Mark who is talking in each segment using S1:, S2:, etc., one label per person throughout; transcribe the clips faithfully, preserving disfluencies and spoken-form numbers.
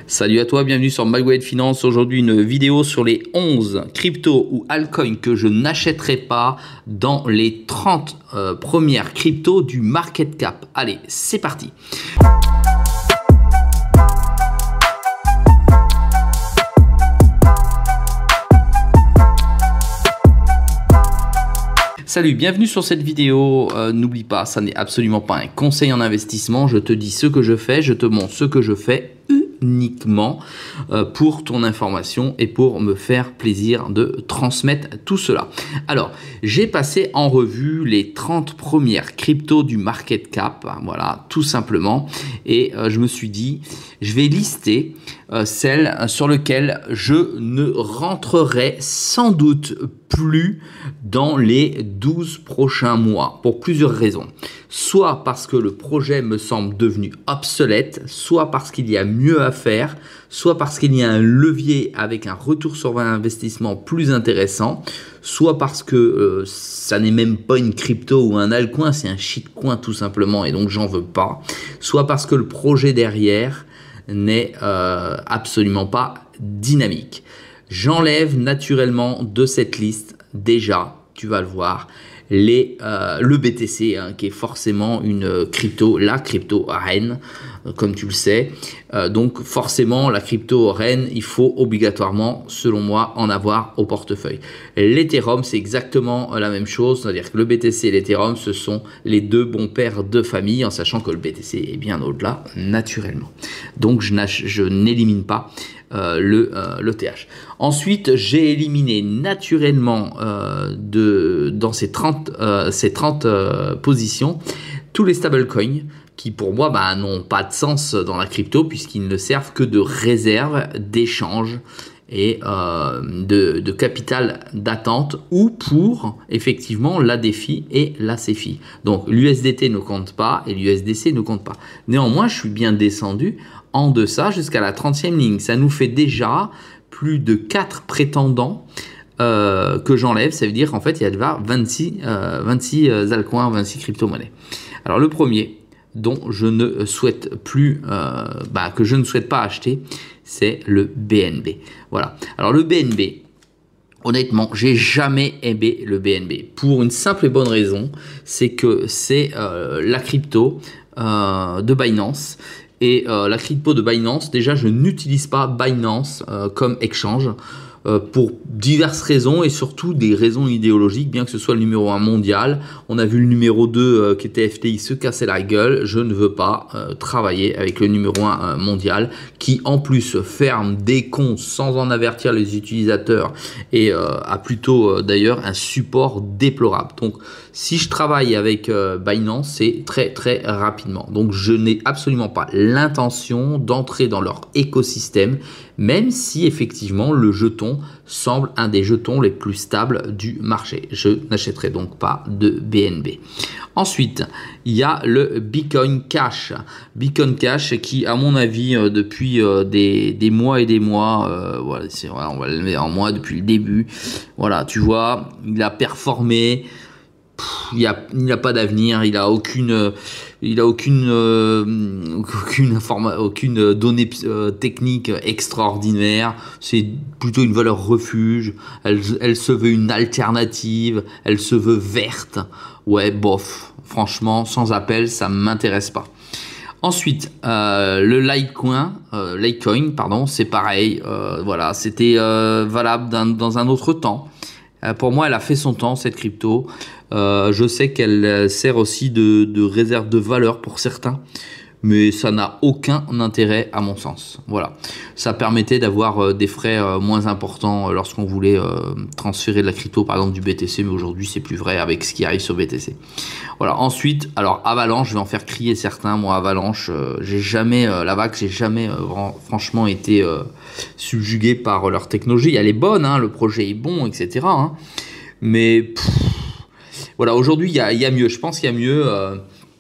S1: Salut à toi, bienvenue sur McGuade Finance. Aujourd'hui, une vidéo sur les onze cryptos ou altcoins que je n'achèterai pas dans les trente euh, premières cryptos du market cap. Allez, c'est parti. Salut, bienvenue sur cette vidéo. Euh, n'oublie pas, ça n'est absolument pas un conseil en investissement. Je te dis ce que je fais, je te montre ce que je fais uniquement euh, pour ton information et pour me faire plaisir de transmettre tout cela. Alors, j'ai passé en revue les trente premières cryptos du market cap, voilà, tout simplement. Et euh, je me suis dit, je vais lister euh, celles sur lesquelles je ne rentrerai sans doute plus dans les douze prochains mois, pour plusieurs raisons. Soit parce que le projet me semble devenu obsolète, soit parce qu'il y a mieux à faire, soit parce qu'il y a un levier avec un retour sur investissement plus intéressant, soit parce que euh, ça n'est même pas une crypto ou un altcoin, c'est un shitcoin tout simplement et donc j'en veux pas, soit parce que le projet derrière n'est euh, absolument pas dynamique. J'enlève naturellement de cette liste déjà, tu vas le voir, les, euh, le B T C hein, qui est forcément une crypto, la crypto reine, euh, comme tu le sais. Euh, donc forcément la crypto reine, il faut obligatoirement, selon moi, en avoir au portefeuille. L'Ethereum, c'est exactement la même chose, c'est-à-dire que le B T C et l'Ethereum, ce sont les deux bons pères de famille, en sachant que le B T C est bien au-delà, naturellement. Donc je n'élimine pas Euh, le, euh, l'E T H. Ensuite, j'ai éliminé naturellement euh, de, dans ces trente, euh, ces trente euh, positions tous les stablecoins qui pour moi bah, n'ont pas de sens dans la crypto puisqu'ils ne servent que de réserve, d'échange et euh, de, de capital d'attente ou pour effectivement la DeFi et la CeFi. Donc l'U S D T ne compte pas et l'U S D C ne compte pas. Néanmoins, je suis bien descendu en deçà jusqu'à la trentième ligne. Ça nous fait déjà plus de quatre prétendants euh, que j'enlève. Ça veut dire qu'en fait, il y a déjà vingt-six, euh, vingt-six altcoins, vingt-six crypto-monnaies. Alors le premier dont je ne souhaite plus, euh, bah, que je ne souhaite pas acheter, c'est le B N B. Voilà. Alors le B N B, honnêtement, j'ai jamais aimé le B N B pour une simple et bonne raison, c'est que c'est euh, la crypto euh, de Binance. Et euh, la crypto de Binance, déjà, je n'utilise pas Binance euh, comme exchange euh, pour diverses raisons et surtout des raisons idéologiques, bien que ce soit le numéro un mondial. On a vu le numéro deux euh, qui était F T I se casser la gueule. Je ne veux pas euh, travailler avec le numéro un euh, mondial qui en plus ferme des comptes sans en avertir les utilisateurs et euh, a plutôt euh, d'ailleurs un support déplorable. Donc si je travaille avec euh, Binance, c'est très très rapidement. Donc je n'ai absolument pas l'intention d'entrer dans leur écosystème, même si effectivement le jeton semble un des jetons les plus stables du marché. Je n'achèterai donc pas de B N B. Ensuite, il y a le Bitcoin Cash. Bitcoin Cash qui, à mon avis, euh, depuis euh, des, des mois et des mois, euh, voilà, c'est, voilà, on va le mettre en mois depuis le début. Voilà, tu vois, il a performé. Il n'y a, il a pas d'avenir, il a aucune, il a aucune, euh, aucune, informa, aucune donnée euh, technique extraordinaire. C'est plutôt une valeur refuge. Elle, elle se veut une alternative. Elle se veut verte. Ouais, bof. Franchement, sans appel, ça m'intéresse pas. Ensuite, euh, le Litecoin, euh, Litecoin, pardon, c'est pareil. Euh, voilà, c'était euh, valable dans, dans un autre temps. Euh, pour moi, elle a fait son temps, cette crypto. Euh, je sais qu'elle sert aussi de, de réserve de valeur pour certains, mais ça n'a aucun intérêt à mon sens. Voilà, ça permettait d'avoir euh, des frais euh, moins importants euh, lorsqu'on voulait euh, transférer de la crypto, par exemple du B T C, mais aujourd'hui c'est plus vrai avec ce qui arrive sur B T C. Voilà. Ensuite, alors Avalanche, je vais en faire crier certains. Moi, Avalanche, euh, j'ai jamais euh, la vague, j'ai jamais euh, franchement été euh, subjugué par leur technologie. Elle est bonne, hein, le projet est bon, et cetera. Hein, mais pff, voilà, aujourd'hui il y a, y a mieux. Je pense qu'il y a mieux. Euh,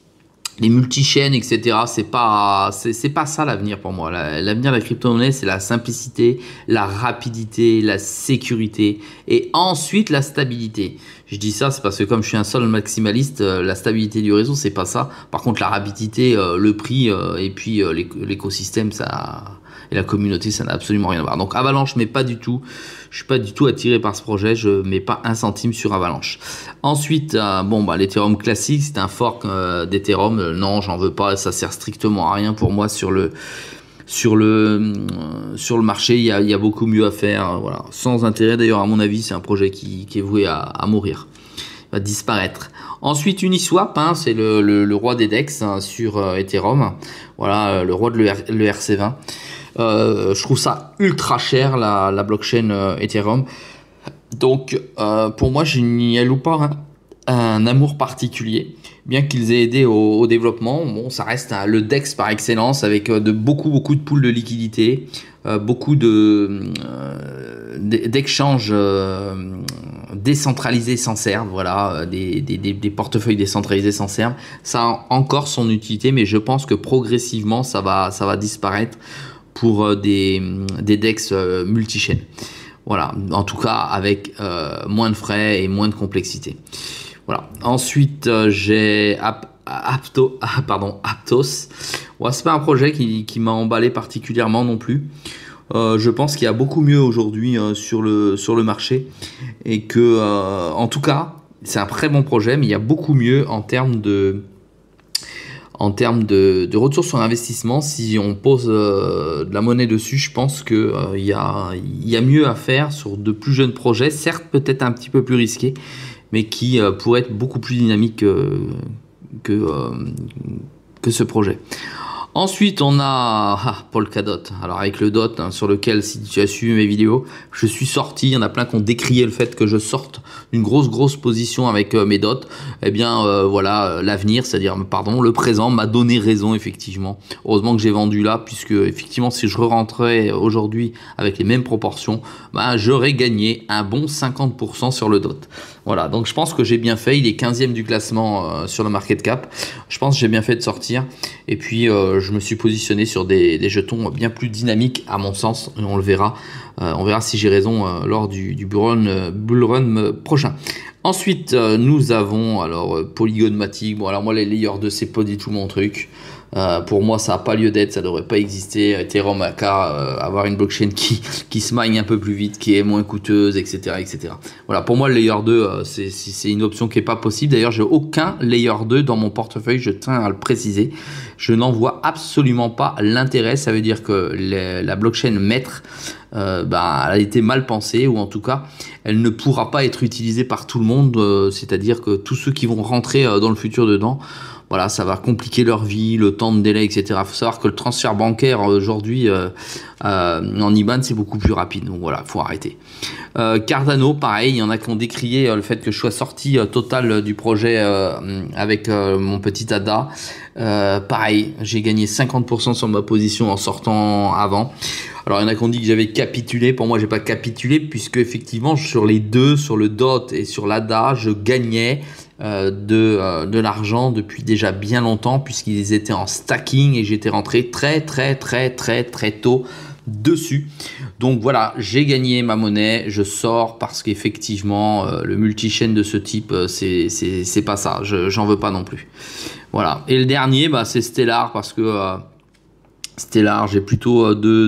S1: Les multi-chaînes, et cetera, c'est pas, c'est, c'est pas ça l'avenir pour moi. L'avenir de la crypto-monnaie, c'est la simplicité, la rapidité, la sécurité et ensuite la stabilité. Je dis ça, c'est parce que comme je suis un seul maximaliste, la stabilité du réseau, c'est pas ça. Par contre, la rapidité, le prix et puis l'écosystème, ça, Et la communauté, ça n'a absolument rien à voir. Donc Avalanche, mais pas du tout. Je suis pas du tout attiré par ce projet. Je mets pas un centime sur Avalanche. Ensuite, euh, bon, bah, l'Ethereum classique, c'est un fork euh, d'Ethereum. Euh, non, j'en veux pas. Ça sert strictement à rien pour moi sur le sur le euh, sur le marché. Il y a, il y a beaucoup mieux à faire. Euh, voilà, sans intérêt. D'ailleurs, à mon avis, c'est un projet qui, qui est voué à, à mourir, va disparaître. Ensuite, Uniswap, hein, c'est le, le, le roi des D E X hein, sur euh, Ethereum. Voilà, euh, le roi de l'E R C vingt. Euh, je trouve ça ultra cher, la, la blockchain euh, Ethereum. Donc, euh, pour moi, je n'y alloue pas un, un amour particulier. Bien qu'ils aient aidé au, au développement, bon, ça reste hein, le D E X par excellence, avec euh, de beaucoup, beaucoup de pools de liquidités, euh, beaucoup de euh, d'échanges euh, décentralisés s'en servent, voilà, des, des, des, des portefeuilles décentralisés s'en servent. Ça a encore son utilité, mais je pense que progressivement, ça va, ça va disparaître pour des, des D E X euh, multi-chaînes. Voilà, en tout cas avec euh, moins de frais et moins de complexité. Voilà. Ensuite, euh, j'ai Ap Apto, ah, pardon, Aptos. Ouais, c'est pas un projet qui, qui m'a emballé particulièrement non plus. Euh, je pense qu'il y a beaucoup mieux aujourd'hui euh, sur le sur le marché et que, euh, en tout cas, c'est un très bon projet, mais il y a beaucoup mieux en termes de En termes de, de retour sur investissement. Si on pose euh, de la monnaie dessus, je pense qu'il euh, y, y a mieux à faire sur de plus jeunes projets, certes peut-être un petit peu plus risqués, mais qui euh, pourraient être beaucoup plus dynamiques que, que, euh, que ce projet. Ensuite, on a ah, Polkadot. Alors avec le dot hein, sur lequel, si tu as suivi mes vidéos, je suis sorti. Il y en a plein qui ont décrié le fait que je sorte d'une grosse grosse position avec euh, mes dots. Eh bien, euh, voilà, euh, l'avenir, c'est-à-dire, pardon, le présent m'a donné raison effectivement. Heureusement que j'ai vendu là, puisque effectivement, si je rentrais aujourd'hui avec les mêmes proportions, bah, j'aurais gagné un bon cinquante pour cent sur le dot. Voilà, donc je pense que j'ai bien fait. Il est quinzième du classement euh, sur le market cap. Je pense que j'ai bien fait de sortir. Et puis, euh, je me suis positionné sur des, des jetons bien plus dynamiques, à mon sens. Et on le verra. Euh, on verra si j'ai raison euh, lors du, du bull run, euh, bull run euh, prochain. Ensuite, euh, nous avons alors euh, Polygon Matic. Bon, alors moi, les layer deux, c'est pas du tout mon truc. Euh, pour moi, ça n'a pas lieu d'être, ça devrait pas exister. Ethereum a qu'à euh, avoir une blockchain qui, qui se mine un peu plus vite, qui est moins coûteuse, et cetera, et cetera. Voilà, pour moi, le layer deux, euh, c'est une option qui n'est pas possible. D'ailleurs, j'ai aucun layer deux dans mon portefeuille, je tiens à le préciser. Je n'en vois absolument pas l'intérêt. Ça veut dire que les, la blockchain maître, euh, bah, elle a été mal pensée, ou en tout cas, elle ne pourra pas être utilisée par tout le monde. Euh, C'est-à-dire que tous ceux qui vont rentrer euh, dans le futur dedans, voilà, ça va compliquer leur vie, le temps de délai, et cetera. Il faut savoir que le transfert bancaire aujourd'hui euh, euh, en I B A N, c'est beaucoup plus rapide. Donc voilà, il faut arrêter. Euh, Cardano, pareil, il y en a qui ont décrié euh, le fait que je sois sorti euh, total euh, du projet euh, avec euh, mon petit A D A. Euh, pareil, j'ai gagné cinquante pour cent sur ma position en sortant avant. Alors il y en a qui ont dit que j'avais capitulé. Pour moi, j'ai pas capitulé, puisque effectivement sur les deux, sur le dot et sur l'A D A, je gagnais euh, de, euh, de l'argent depuis déjà bien longtemps, puisqu'ils étaient en stacking et j'étais rentré très très très très très tôt dessus. Donc voilà, j'ai gagné ma monnaie, je sors parce qu'effectivement euh, le multi-chain de ce type, euh, c'est c'est pas ça, j'en veux pas non plus. Voilà, et le dernier, bah, c'est Stellar, parce que euh, Stellar, j'ai plutôt euh, de,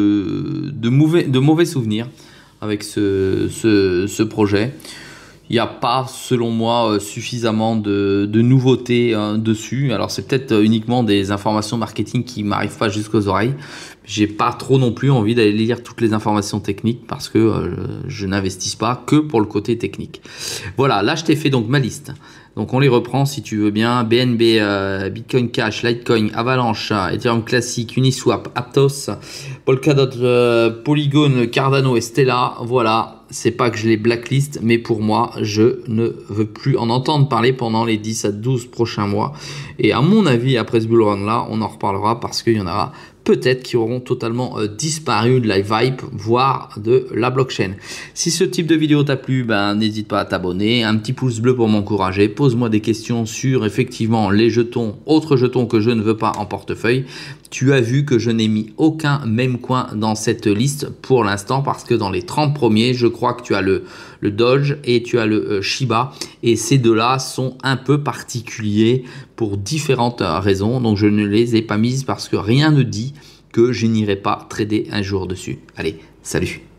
S1: de, de, mauvais, de mauvais souvenirs avec ce, ce, ce projet. Il n'y a pas, selon moi, suffisamment de, de nouveautés hein, dessus. Alors, c'est peut-être uniquement des informations marketing qui ne m'arrivent pas jusqu'aux oreilles. J'ai pas trop non plus envie d'aller lire toutes les informations techniques, parce que euh, je n'investis pas que pour le côté technique. Voilà, là, je t'ai fait donc ma liste. Donc, on les reprend si tu veux bien. B N B, euh, Bitcoin Cash, Litecoin, Avalanche, Ethereum Classic, Uniswap, Aptos, Polkadot, euh, Polygon, Cardano et Stellar. Voilà, c'est pas que je les blacklist, mais pour moi, je ne veux plus en entendre parler pendant les dix à douze prochains mois. Et à mon avis, après ce bull run là, on en reparlera, parce qu'il y en aura peut-être qui auront totalement euh, disparu de la vibe, voire de la blockchain. Si ce type de vidéo t'a plu, ben, n'hésite pas à t'abonner, un petit pouce bleu pour m'encourager, pose-moi des questions sur effectivement les jetons, autres jetons que je ne veux pas en portefeuille. Tu as vu que je n'ai mis aucun même coin dans cette liste pour l'instant, parce que dans les trente premiers, je crois que tu as le, le Doge et tu as le euh, Shiba, et ces deux-là sont un peu particuliers pour différentes raisons, donc je ne les ai pas mises parce que rien ne dit que je n'irai pas trader un jour dessus. Allez, salut!